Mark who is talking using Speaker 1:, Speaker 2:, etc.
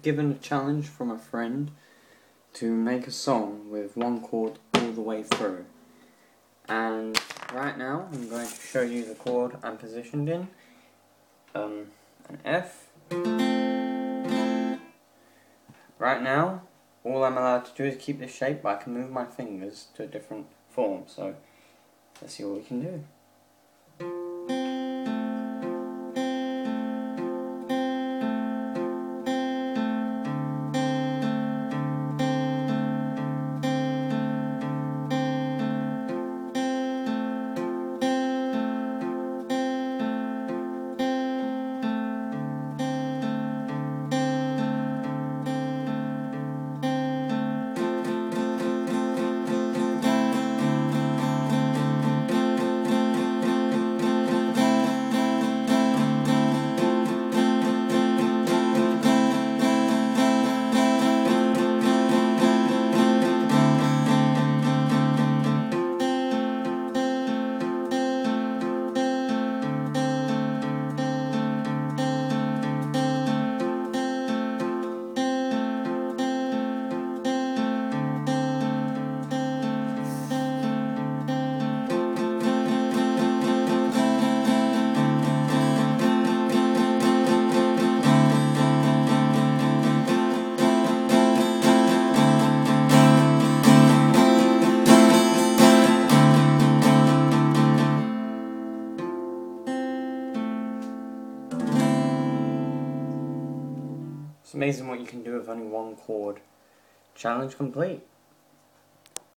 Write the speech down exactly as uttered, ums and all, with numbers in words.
Speaker 1: given a challenge from a friend to make a song with one chord all the way through. And right now I'm going to show you the chord I'm positioned in. Um, an F. Right now, all I'm allowed to do is keep this shape, but I can move my fingers to a different form. So let's see what we can do. It's amazing what you can do with only one chord. Challenge complete.